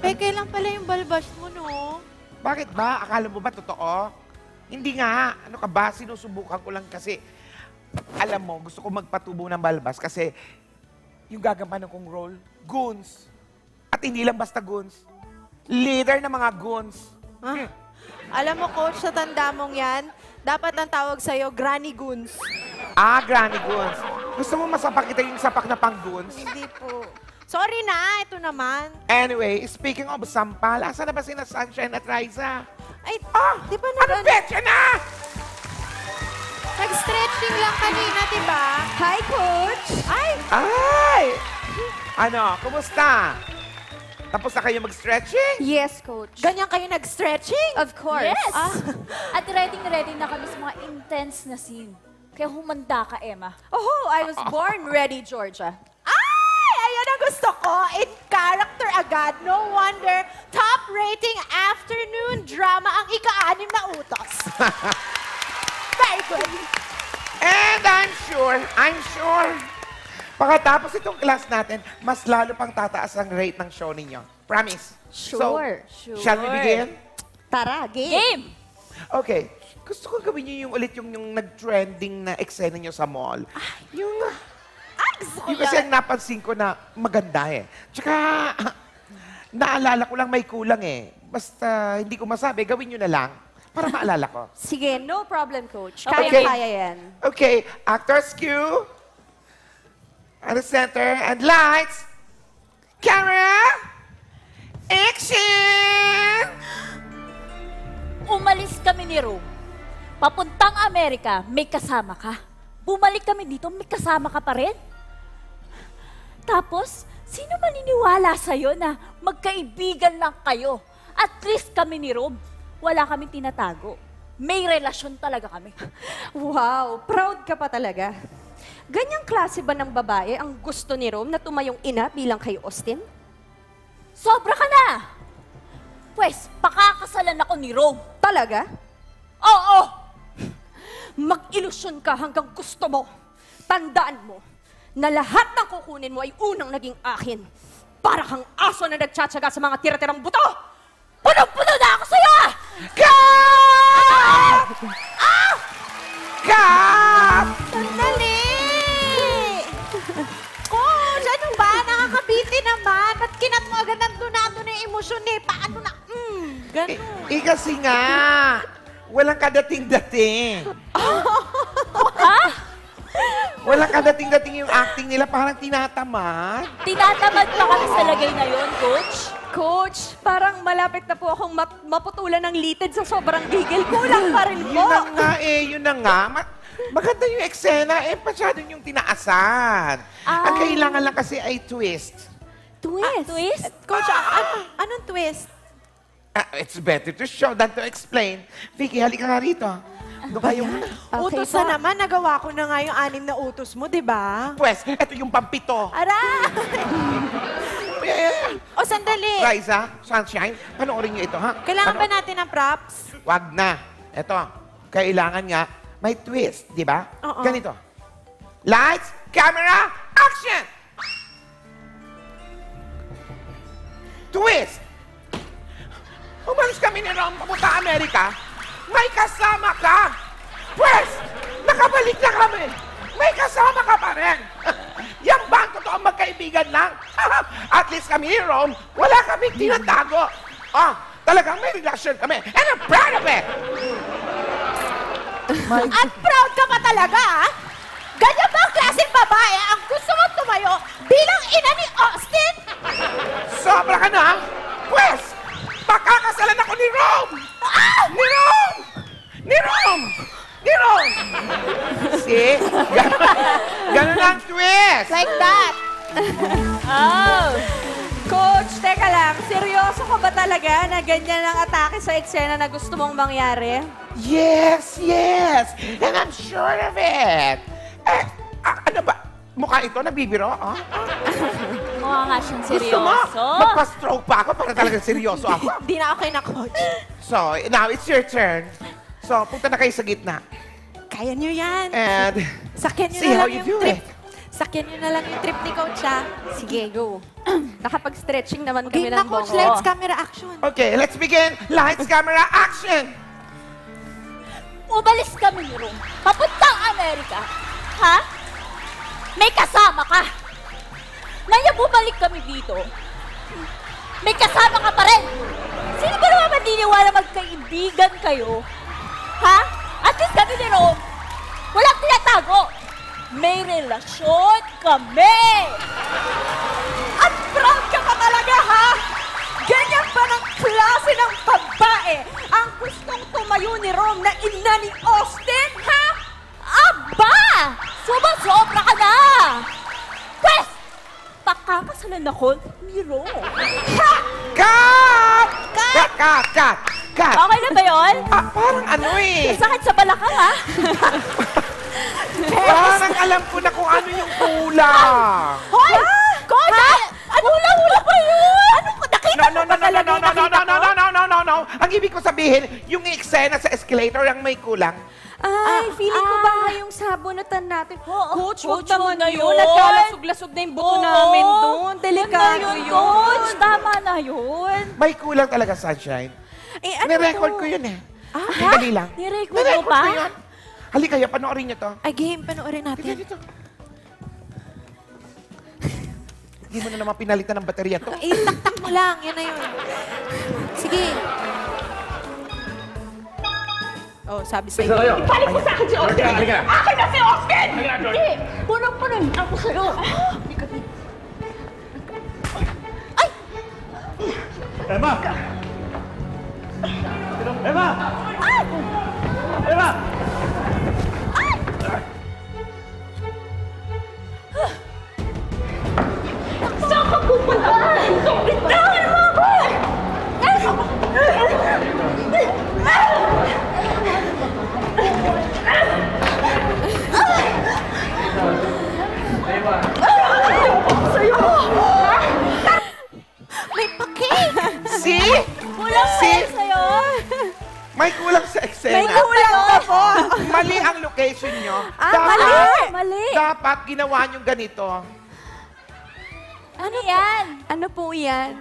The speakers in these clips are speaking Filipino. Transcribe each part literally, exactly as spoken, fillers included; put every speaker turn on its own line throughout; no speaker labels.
Peke lang pala yung balbas mo, no?
Bakit ba? Akala mo ba totoo? Hindi nga. Ano ka ba? Sinusubukan ko lang kasi, alam mo, gusto ko magpatubo ng balbas kasi yung gagampanan kong role, goons. At hindi lang basta goons. Leader ng mga goons.
Ah, alam mo, coach, sa tanda mong yan, dapat ang tawag sa'yo, Granny Goons.
Ah, Granny Goons. Gusto mo masapak kita yung sapak na pang goons?
Hindi po. Sorry na, ito naman.
Anyway, speaking of sampal, asa na ba sina Sunshine at Riza?
Ay,
Ah!
di ba
Ano
nag-
betcha na?
nag-stretching lang kanina, di ba?
Hi, Coach!
Ay,
Ay! Ano, kumusta? Tapos na kayo mag-stretching?
Yes, Coach.
ganyan kayo nag-stretching?
Of course.
Yes!
Ah.
At ready-ready na kami sa mga intense na scene. Kaya humanda ka, Emma.
Oh, I was born ready, Georgia.
Ay, ayan ang gusto ko. In character agad. No wonder, top rating afternoon drama ang ika-anim na utos. Very good.
And I'm sure, I'm sure, pagkatapos itong class natin, mas lalo pang tataas ang rate ng show ninyo. Promise.
Sure,
So, shall we begin?
Tara, game.
Game!
Okay. Gusto ko gawin niyo yung ulit yung, yung nag-trending na eksena niyo sa mall. Yung,
Ay, gusto ko
yung kasi
yan.
ang napansin ko na maganda eh. Tsaka, naalala ko lang may kulang eh. Basta hindi ko masabi, gawin niyo na lang para maalala ko.
Sige, no problem, Coach.
Okay.
Kaya-kaya yan.
Okay, actors cue. At the center, and lights. Camera. Action!
Umalis kami ni Rome. Papuntang Amerika, may kasama ka. Bumalik kami dito, may kasama ka pa rin. Tapos, sino maniniwala sa'yo na magkaibigan lang kayo? At least kami ni Rome, wala kaming tinatago. May relasyon talaga kami.
Wow, proud ka pa talaga. Ganyang klase ba ng babae ang gusto ni Rome na tumayong ina bilang kay Austin?
Sobra ka na! Pwes, pakakasalan ako ni Rome.
Talaga?
Oo!
Mag-ilusyon ka hanggang gusto mo. Tandaan mo na lahat ng kukunin mo ay unang naging akin. Para kang aso na nagtsatsaga sa mga tira-tirang buto!
Punong-puno na ako sa'yo!
Cut! Ah! Cut!
Sandali! Coach, ano ba? Nakakabiti naman. Ba't kinat mo agad ng dunado na yung emosyon eh? Paano na? Mm,
Eh,
ganun.
eh kasi nga, walang kadating-dating.
Ha?
Walang kadating-dating yung acting nila, parang tinatamad.
Tinatamad pa kami sa lagay na yon, Coach?
Coach, parang malapit na po akong map- maputulan ng litid sa sobrang gigil. Kulang pa rin po.
Yun na nga eh, yun na nga. Ma- maganda yung eksena, eh, masyado yung tinaasan.
Ah.
Ang kailangan lang kasi ay twist.
Twist? twist?
Coach, a- an- anong twist?
Ah, it's better to show than to explain. Vicky, halika nga rito. Doon kayo.
Okay
utos
po.
na naman. Nagawa ko na nga yung anim na utos mo, di ba?
Pwes, eto yung pampito.
Aray!
Yeah.
O, sandali.
Riza, Sunshine, panoorin niyo ito, ha?
Kailangan ba
Pano-
natin ng props?
Wag na. Eto, kailangan nga may twist, di ba?
Oo.
Ganito. Lights, camera, action! Twist! Umalis kami ni Rom papunta Amerika. May kasama ka! Pwes! Nakabalik na kami! May kasama ka pa rin! Yan ba ang totoong magkaibigan lang? At least kami ni Rom, wala kaming tinatago. Ah, talagang may relasyon kami. And I'm proud of it!
At proud ka pa talaga, ha? Ganyan ba ang klaseng babae ang gusto mong tumayo bilang ina ni Austin?
Sobra ka na! Pwes! Pakakasalan ako ni Rom!
Ah!
Ni Rom! Ni Rom! Ni Rom! See? Gan- Ganun ang twist!
Like that.
Oh!
Coach, teka lang. Seryoso ka ba talaga na ganyan ang atake sa eksena na gusto mong mangyari?
Yes, yes! And I'm sure of it! Eh, ah, ano ba? Mukha ito, nabibiro? Ah?
Mukha nga siyang
Gusto mo?
seryoso.
Magpa-stroke pa ako para talagang seryoso ako.
Di na okay na, Coach.
So, now it's your turn. So, punta na kayo sa gitna.
Kaya niyo yan.
And
Sakyan niyo
see
na
how
lang
you
yung
do
trip.
it.
Sakyan nyo na lang yung trip ni Coach, ha?
Sige, go. Nakapag-stretching naman
Game
kami
na,
ng
Coach.
bongo.
Let's camera action.
Okay, let's begin. Lights, camera, action!
Umalis kami ni Rom. Papuntang Amerika. Ha? May kasama ka. Ngayon bumalik kami dito. May kasama ka pa rin. Sino ba naman maniniwala magkaibigan kayo? Ha? At least kami ni Rom, walang tinatago. May relasyon kami.
At proud ka pa talaga, ha? Ganyan pa ng klase ng babae ang gustong tumayo ni Rom na ina ni Austin, ha?
Aba! Sumasobra ka na! Pwes! Pakakasalan ako ni Rom.
Cut! Cut! Cut! Cut! Cut! Cut!
Okay na ba yun?
Ah, parang ano eh.
Sakit sa balakang, ha?
Parang alam ko na kung ano yung kulang.
Hoy! Coach! Ano hula-hula pa yun? Ano ko? Nakita
No, no,
mo
no,
ba
no, no,
talaga
no,
yung
no, no,
nakita
no,
ko?
no, no, no, no, no. Ang ibig ko sabihin, yung eksena sa escalator ang may kulang.
Ay, feeling ko
ah.
ba yung sabunutan natin?
Oo,
Coach, huwag
Coach,
naman
huwag na
yun.
yun.
Nagkalasog-lasog na yung buto
Oo.
namin doon. Delikado
Yun na
yun.
Coach. Tama na yun.
May kulang talaga, Sunshine.
Eh, ano
Nirecord
to?
ko yun eh.
Ah,
Dali lang.
Nirecord mo
Nirecord
pa?
ko yun. Halika kayo, panoorin niyo to.
Ay, game. Panoorin
Halika
natin.
dito. Hindi mo na naman pinalitan ng baterya to.
Eh, taktak mo lang. Yan na yun. Sige. Oh, sabi sa'yo.
Ibalik mo sa akin si Austin! Akin na si Austin! Hindi! Punong-punon ako sa'yo.
Emma! Emma! Emma!
Saan ka pupunta? Bitawan mo ako!
May pa-cake!
See?
Kulang pa
See?
yun sa'yo.
May kulang sa eksena.
May kulang pa po.
Mali ang location nyo.
Ah,
dapat,
mali.
Mali.
Dapat ginawa nyo ganito.
Ano yan?
Ano po yan?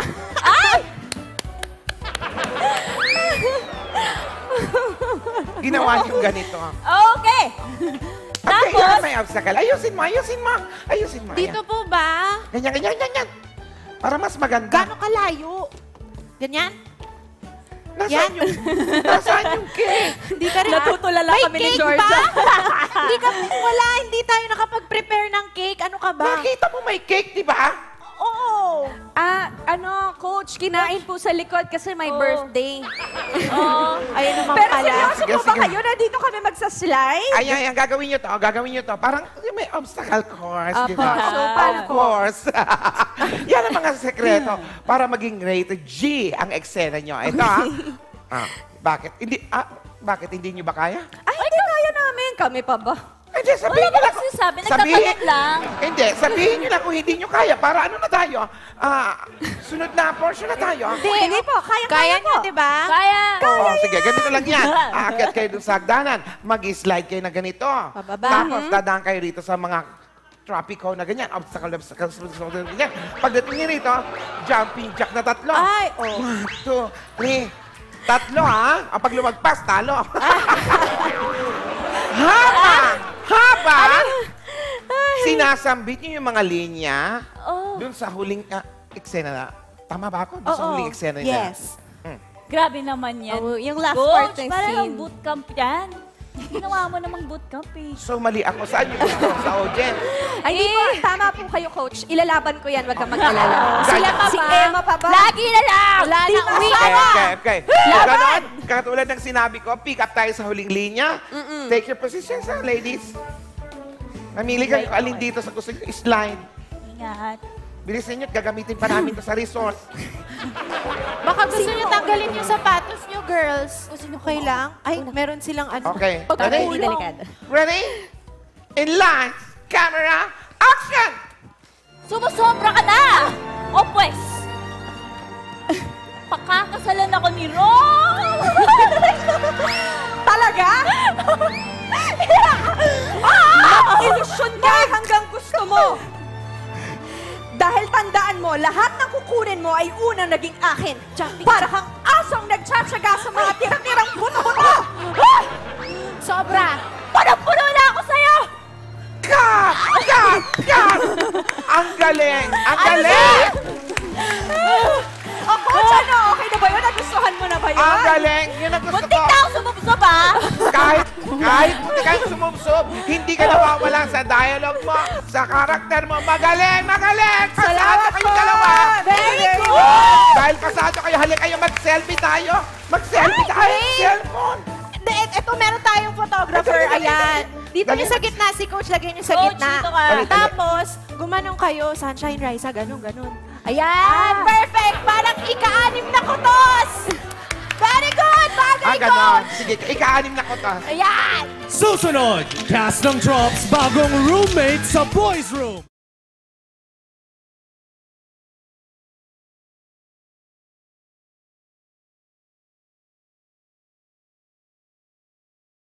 Ginawa nyo ganito.
Okay.
Okay,
Tapos?
yan, may obstacle. Ayusin mo, ayusin mo. Ayusin mo.
Dito
Ayan.
po ba?
Ganyan, ganyan, ganyan. Para mas maganda.
Gano'ng kalayo? Ganyan?
Nasaan
Yan.
yung, nasaan yung cake?
Hindi ka rin.
Natutulala
May
kami ni
cake
Georgia.
ba? Hindi ka, wala, hindi tayo nakapag-prepare ng cake. Ano ka ba?
Nakita mo may cake, di ba?
Oo.
Ah, ano, Coach, kinain po sa likod kasi may
Oh.
birthday.
Oo.
Ayun naman
Pero
pala.
seryoso
Sige,
po ba
sige.
kayo? Nandito kami magsaslide?
Ayan, ayan, gagawin nyo to, gagawin nyo to. Parang may obstacle course, di ba?
Apo. So,
Of
paano po?
course. Yan ang mga sekreto para maging rated G ang eksena nyo. Ito, ah. ah bakit? Hindi, ah, bakit hindi nyo ba kaya?
Ay, hindi kaya namin. Kami pa ba?
Hindi, sabihin
Wala
nyo
ba
lang.
nagsasabi? Nagtatanong lang.
Hindi, sabihin nyo lang kung hindi nyo kaya. Para ano na tayo? Ah, sunod na portion na tayo.
Hindi po. Kaya,
Kaya
po.
nyo, di ba?
Kaya.
Oo, sige, ganito lang yan. Aakyat kayo dun sa hagdanan. Mag-slide kayo na ganito.
Pababa.
Tapos dadaan kayo rito sa mga tropico na ganyan. Obstacle, obstacle, obstacle, ganyan. Pagdating nyo rito, jumping jack na tatlo.
Ay, oh.
One, two, three. Tatlo, ha? Ang pag lumagpas, talo. Haba! Haba! Sinasambit nyo yung mga linya
Oh,
dun sa huling uh, eksena na. Tama ba ako? Dun sa
Oo.
huling eksena na.
Yes.
grabe naman yan.
Oh, yung last
Coach,
part ng
parang
scene.
bootcamp yan. Ginawa mo namang bootcamp eh.
So, mali ako. Saan yung gusto? Sa audience?
Ay, hindi po. Tama po kayo, Coach. Ilalaban ko yan. Wag kang mag-alala.
Sila
pa
Si
ba?
Emma pa ba?
Lagi na lang!
Wala
Di
nang
ba?
uwi.
Okay, okay, okay. So, ganon, katulad ng sinabi ko, pick up tayo sa huling linya. Take your positions, ha, ladies. Mamili kayo kung alin dito sa gusto nyo. Slide.
Ingat.
Bilisan nyo at gagamitin pa namin to sa resort.
Baka gusto nyo tanggalin yung sapatos nyo, girls. Gusto nyo okay lang? Ay, meron silang ano.
Okay,
Pag
ready?
hindi delikado.
Ready? In lights, camera, action!
Sumusobra ka na! O pwes, pakakasalan ako ni Ron!
Talaga? Ah! Ilusyon ka hanggang gusto mo. Dahil tandaan mo, lahat ng kukunin mo ay unang naging akin. Para kang asong nagtsatsaga sa mga tira-tirang buto-buto. Ah!
Sobra.
Punong-puno na ako sa'yo!
Cut! Cut! Cut! Ang galing! Ang galing!
O, coach, ano? Okay na ba yun? Nagustuhan mo na ba yun?
Ang galing! Yun ang gusto
Muntik
ko.
na ako sumubsob, ha?
Kahit, kahit hindi ka sumubsob, hindi ka nawawala sa dialogue mo, sa karakter mo. Magaling! Magaling! Kasado
Salamat
kayo
po!
dalawa!
Very good!
Dahil kasado kayo, halika kayo mag-selfie tayo! Mag-selfie tayo! Cellphone!
De, eto, meron tayong photographer.
Dali, dali,
Ayan.
dali.
Dito
Dali.
yung sa gitna. Si Coach, lagyan yung sa
Coach,
gitna.
dito ka.
Dali, dali.
Tapos, gumanong kayo. Sunshine Rise, ganun, ganun. Ayan. Perfect. Parang ika-anim na kutos. Very good. Bagay,
Ah, ganon.
Coach.
Sige, ika-anim na ko to.
Ayan.
Susunod, cast ng Drops bagong roommate sa Boys Room.